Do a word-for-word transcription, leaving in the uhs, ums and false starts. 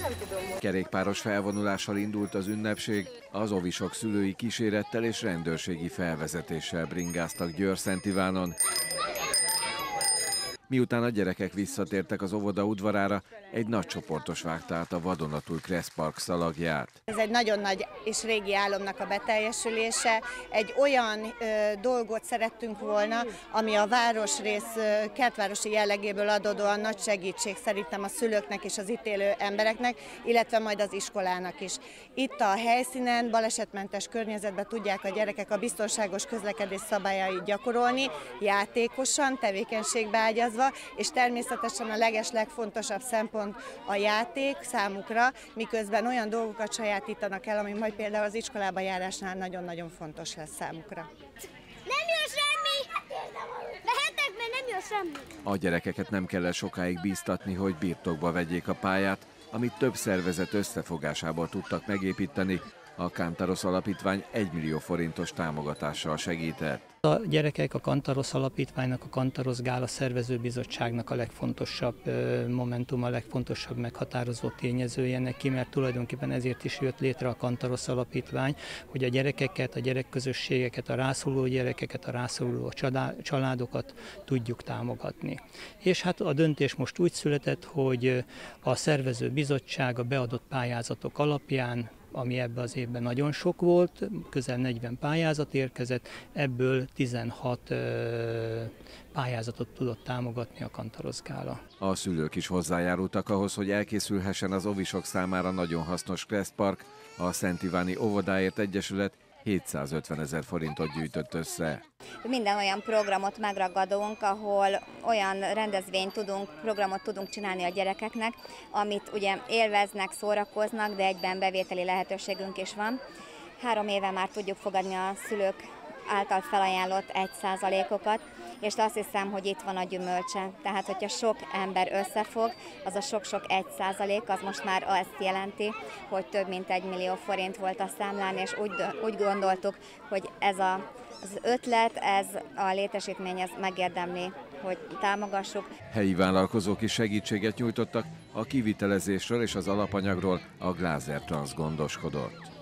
Kerékpáros felvonulással indult az ünnepség, az ovisok szülői kísérettel és rendőrségi felvezetéssel bringáztak Győr-Szent Ivánon. Miután a gyerekek visszatértek az óvoda udvarára, egy nagy csoportos vágta át a vadonatúj Kressz Park szalagját. Ez egy nagyon nagy és régi álomnak a beteljesülése. Egy olyan ö, dolgot szerettünk volna, ami a városrész ö, kertvárosi jellegéből adódóan nagy segítség szerintem a szülőknek és az itt élő embereknek, illetve majd az iskolának is. Itt a helyszínen, balesetmentes környezetben tudják a gyerekek a biztonságos közlekedés szabályait gyakorolni, játékosan, tevékenységbe ágyazva, és természetesen a leges legfontosabb szempont a játék számukra, miközben olyan dolgokat sajátítanak el, ami majd például az iskolába járásnál nagyon-nagyon fontos lesz számukra. Nem jó semmi! Lehetek, mert nem jó semmi! A gyerekeket nem kellett sokáig bíztatni, hogy birtokba vegyék a pályát, amit több szervezet összefogásából tudtak megépíteni. A Kantarosz Alapítvány egymillió forintos támogatással segített. A gyerekek a Kantarosz Alapítványnak, a Kantarosz Gála Szervezőbizottságnak a legfontosabb momentum, a legfontosabb meghatározó tényezője neki, mert tulajdonképpen ezért is jött létre a Kantarosz Alapítvány, hogy a gyerekeket, a gyerekközösségeket, a rászoruló gyerekeket, a rászoruló családokat tudjuk támogatni. És hát a döntés most úgy született, hogy a szervezőbizottság a beadott pályázatok alapján, ami ebben az évben nagyon sok volt, közel negyven pályázat érkezett, ebből tizenhat ö, pályázatot tudott támogatni a Kantarosz Gála. A szülők is hozzájárultak ahhoz, hogy elkészülhessen az ovisok számára nagyon hasznos Kressz Park. A Szent Iváni Óvodáért Egyesület hétszázötvenezer forintot gyűjtött össze. Minden olyan programot megragadunk, ahol olyan rendezvényt tudunk, programot tudunk csinálni a gyerekeknek, amit ugye élveznek, szórakoznak, de egyben bevételi lehetőségünk is van. Három éve már tudjuk fogadni a szülők által felajánlott egy százalékokat, és azt hiszem, hogy itt van a gyümölcse. Tehát, hogyha sok ember összefog, az a sok-sok egy százalék, az most már azt jelenti, hogy több mint egy millió forint volt a számlán, és úgy, úgy gondoltuk, hogy ez a, az ötlet, ez a létesítmény, ez megérdemli, hogy támogassuk. Helyi vállalkozók is segítséget nyújtottak, a kivitelezésről és az alapanyagról a Glázer Transz gondoskodott.